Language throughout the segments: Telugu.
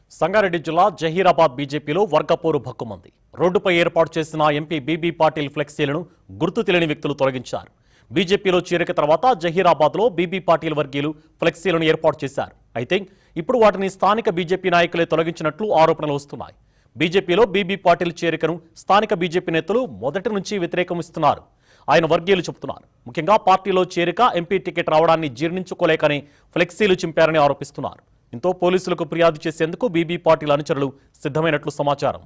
సంగారెడ్డి జిల్లా జహీరాబాద్ బీజేపీలో వర్గపోరు భక్కుమంది. రోడ్డుపై ఏర్పాటు చేసిన ఎంపీ బీబీ పాటిల్ ఫ్లెక్సీలను గుర్తు తెలియని వ్యక్తులు తొలగించారు. బీజేపీలో చేరిక తర్వాత జహీరాబాద్లో బీబీ పాటిల్ వర్గీయులు ఫ్లెక్సీలను ఏర్పాటు చేశారు. అయితే ఇప్పుడు వాటిని స్థానిక బీజేపీ నాయకులే తొలగించినట్లు ఆరోపణలు వస్తున్నాయి. బీజేపీలో బీబీ పాటిల్ చేరికను స్థానిక బీజేపీ నేతలు మొదటి నుంచి వ్యతిరేకిస్తున్నారు. ఆయన వర్గీయులు చెబుతున్నారు. ముఖ్యంగా పార్టీలో చేరిక ఎంపీ టికెట్ రావడాన్ని జీర్ణించుకోలేకనే ఫ్లెక్సీలు చింపారని ఆరోపిస్తున్నారు. దీంతో పోలీసులకు ఫిర్యాదు చేసేందుకు బీబీ పాటిల్ అనుచరులు సిద్ధమైనట్లు సమాచారం.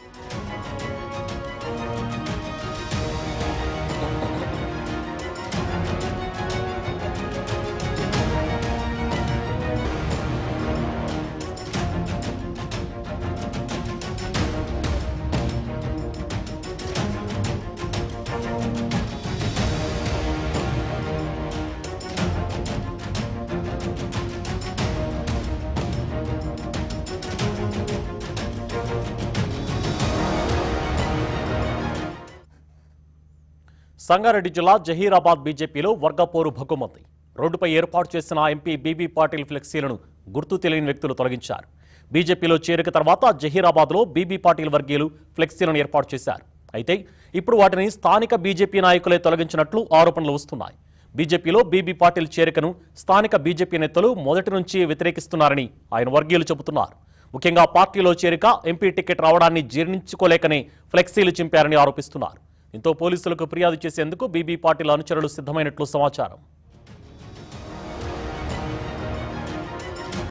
సంగారెడ్డి జిల్లా జహీరాబాద్ బీజేపీలో వర్గపోరు భగ్గుమంది. రోడ్డుపై ఏర్పాటు చేసిన ఎంపీ బీబీ పాటిల్ ఫ్లెక్సీలను గుర్తు తెలియని వ్యక్తులు తొలగించారు. బీజేపీలో చేరిక తర్వాత జహీరాబాద్లో బీబీ పాటిల్ వర్గీయులు ఫ్లెక్సీలను ఏర్పాటు చేశారు. అయితే ఇప్పుడు వాటిని స్థానిక బీజేపీ నాయకులే తొలగించినట్లు ఆరోపణలు వస్తున్నాయి. బీజేపీలో బీబీ పాటిల్ చేరికను స్థానిక బీజేపీ నేతలు మొదటి నుంచి వ్యతిరేకిస్తున్నారని ఆయన వర్గీయులు చెబుతున్నారు. ముఖ్యంగా పార్టీలో చేరిక ఎంపీ టికెట్ రావడాన్ని జీర్ణించుకోలేకనే ఫ్లెక్సీలు చింపారని ఆరోపిస్తున్నారు. దీంతో పోలీసులకు ఫిర్యాదు చేసేందుకు బీబీ పాటిల్ అనుచరులు సిద్ధమైనట్లు సమాచారం.